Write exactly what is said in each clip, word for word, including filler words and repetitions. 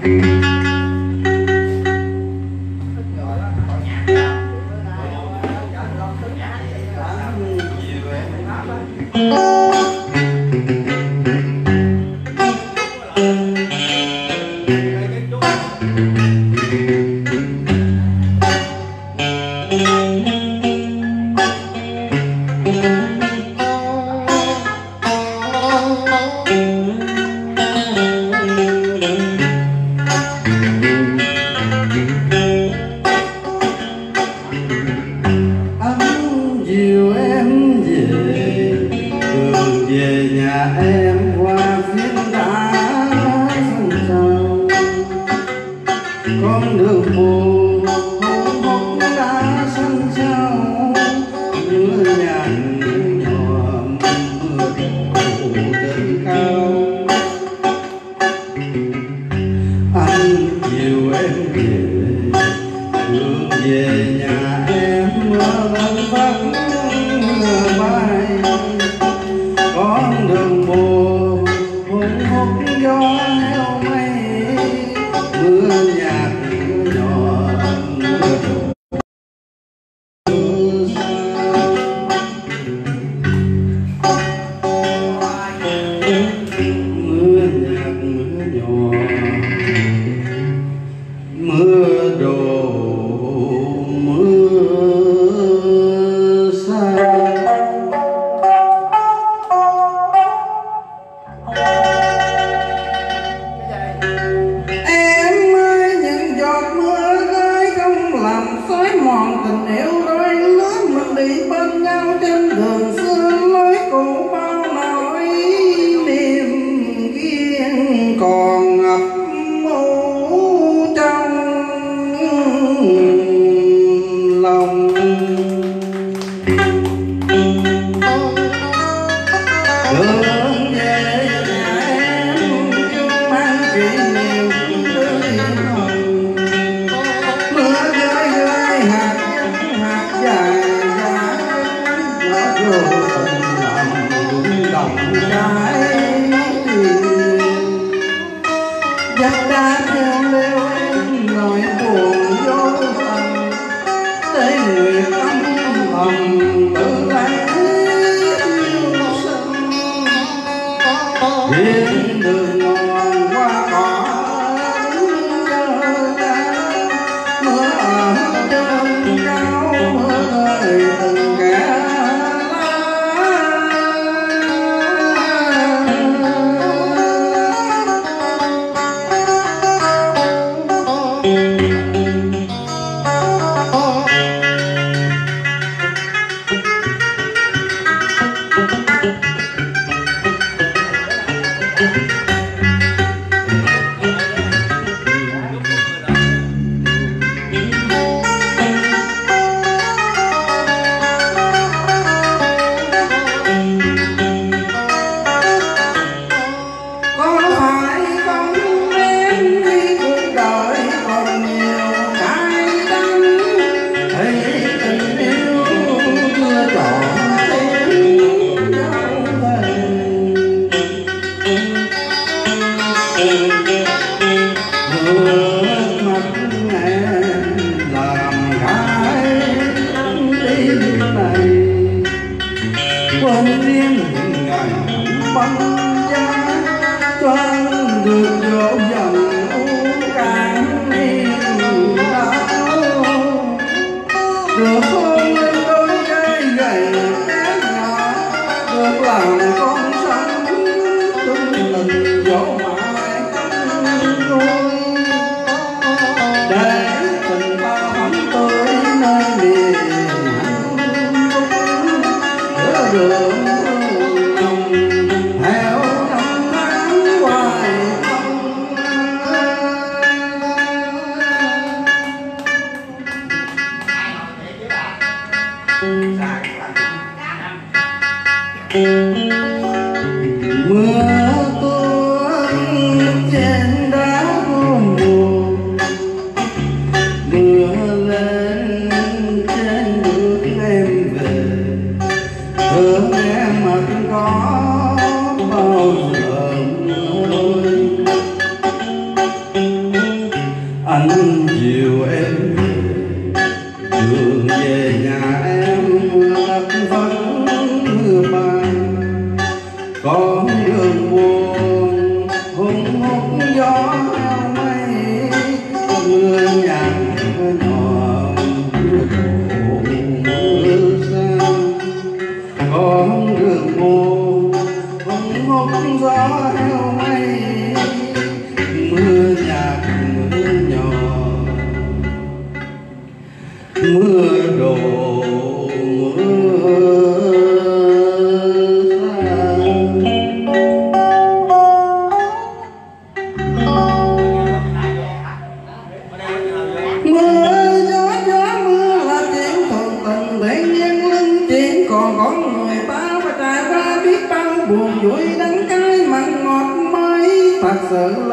Thank you.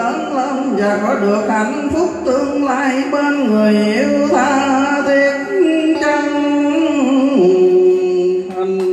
lớn lên và có được hạnh phúc tương lai bên người yêu tha thiết chân thành.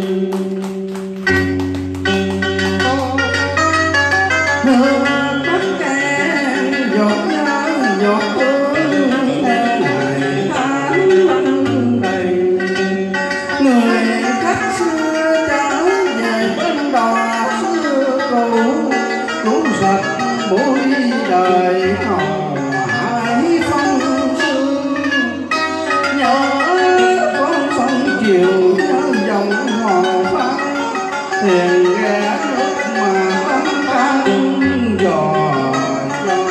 Nước mắt em giọt nhớ giọt thương theo ngày tháng năm đầy, người khách xưa trở về bên đò xưa cũ, cứu sạch bối đời họ hải phong sương. Nhớ con sông chiều nhớ dòng hò phai, thuyền ghé lúc mà tâm can dò dò.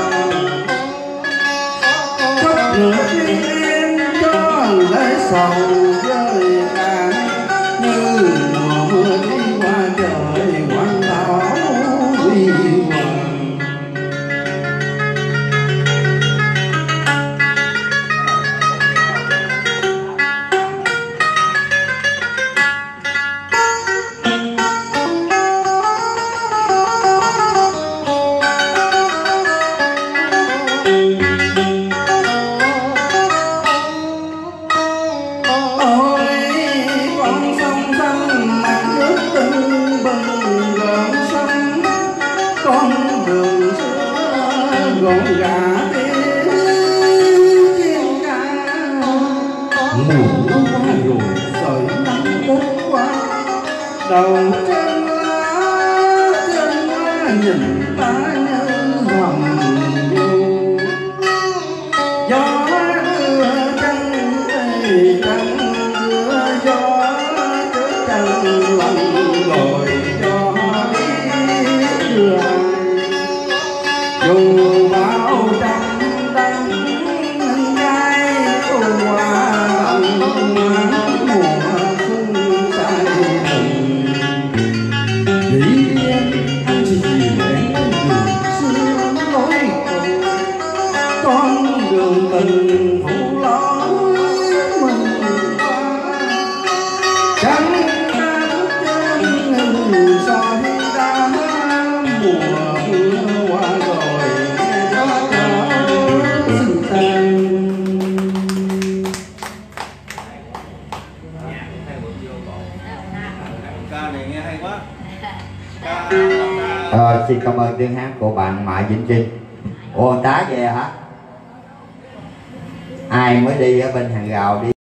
Khóc nửa khi em cho lễ sầu với cạn, như mùa mưa đi qua trời quanh đảo huy hoàng. Gọn gà chiên ca mùa qua rồi sợi nắng bút qua, đầu trên lá trên lá nhìn ta như hầm du. Gió đưa chân tây trăng đưa gió trước chân lạnh rồi gió đi đưa dù bao trăm đắng gai qua lòng mùa xuân say hồng. Nghĩ em anh chỉ vì em đường xưa lối cùng, con đường tình phụ lối mình qua. Chẳng ta bước chân soi đá mùa mưa qua rồi gió trở xinh tan. Ca này nghe hay quá. Ờ, xin cảm ơn tiếng hát của bạn Mại Vĩnh Trinh. Ủa tá về hả? Ai mới đi ở bên hàng rào đi